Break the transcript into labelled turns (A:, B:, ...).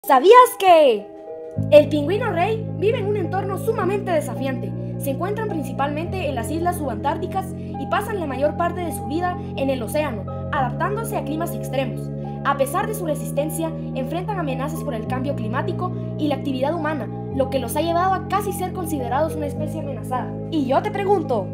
A: ¿Sabías que el pingüino rey vive en un entorno sumamente desafiante? Se encuentran principalmente en las islas subantárticas y pasan la mayor parte de su vida en el océano, adaptándose a climas extremos. A pesar de su resistencia, enfrentan amenazas por el cambio climático y la actividad humana, lo que los ha llevado a casi ser considerados una especie amenazada. Y yo te pregunto,